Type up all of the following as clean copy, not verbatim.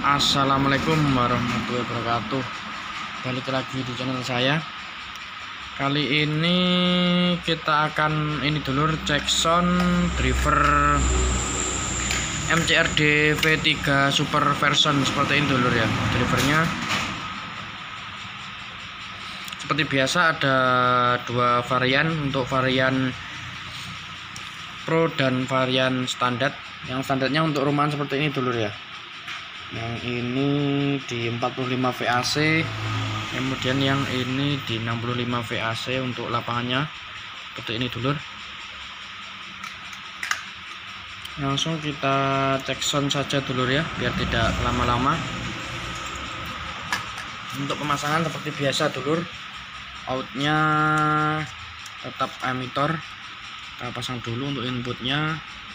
Assalamualaikum warahmatullahi wabarakatuh. Balik lagi di channel saya. Kali ini kita akan cek sound driver MCRD V3 Super Version seperti ini dulur ya. Drivernya seperti biasa ada dua varian, untuk varian Pro dan varian standar. Yang standarnya untuk rumahan seperti ini dulur ya. Yang ini di 45 VAC, kemudian yang ini di 65 VAC untuk lapangannya seperti ini dulur. Langsung kita cek sound saja dulur ya, biar tidak lama-lama. Untuk pemasangan seperti biasa dulur, outnya tetap emitor, kita pasang dulu untuk inputnya.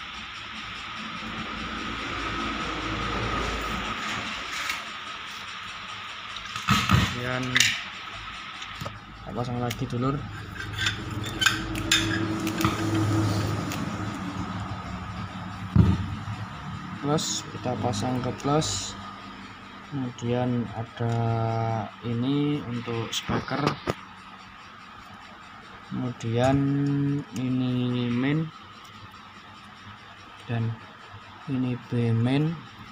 Kemudian kita pasang lagi dulur. Plus kita pasang ke plus. Kemudian ada ini untuk speaker. Kemudian ini main dan ini B main,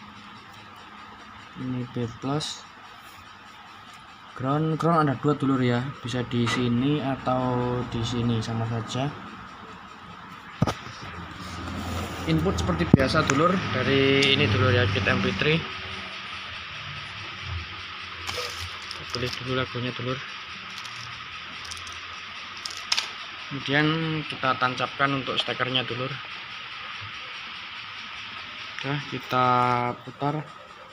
ini B plus. Ground ada dua dulur ya, bisa di sini atau di sini sama saja. Input seperti biasa dulur, dari ini dulur ya, kit MP3. Pilih dulu lagunya dulur. Kemudian kita tancapkan untuk stekernya dulur. Nah, kita putar.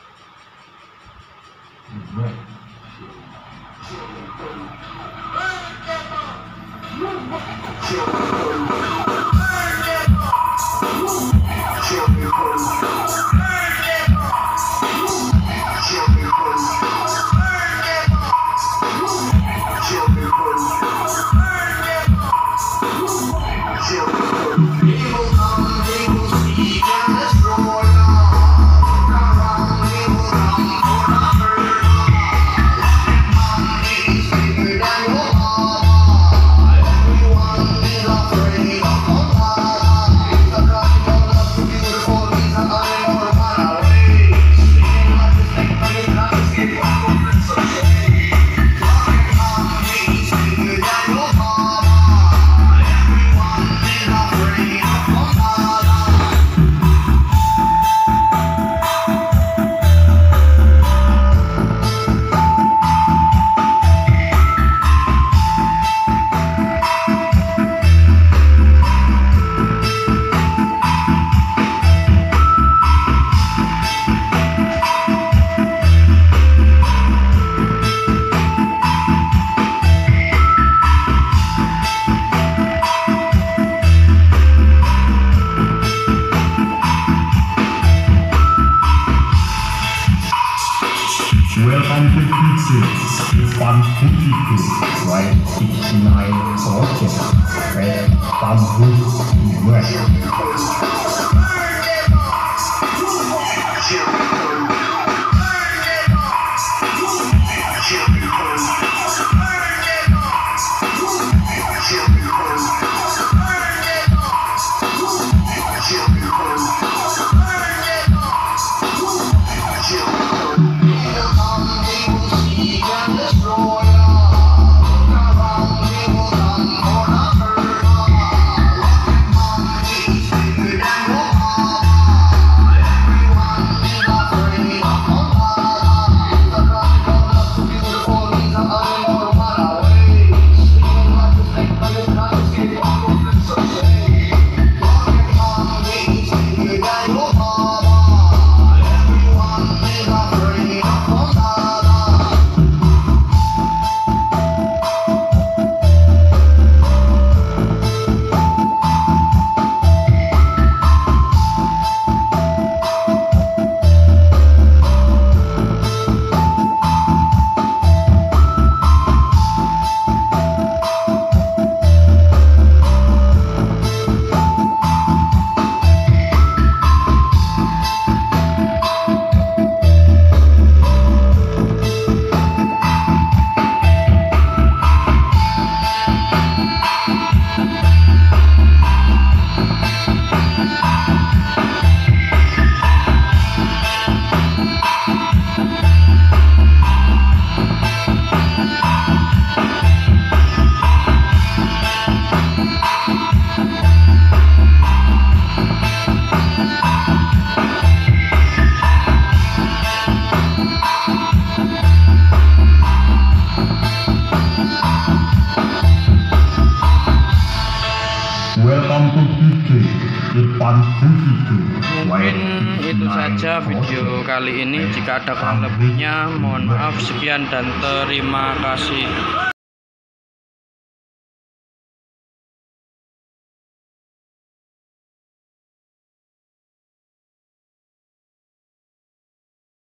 Welcome to Pizza. This one Putiku, right 69 Project. Red Bamboo West. Good night. saja video kali ini. Jika ada kurang lebihnya mohon maaf. Sekian dan terima kasih.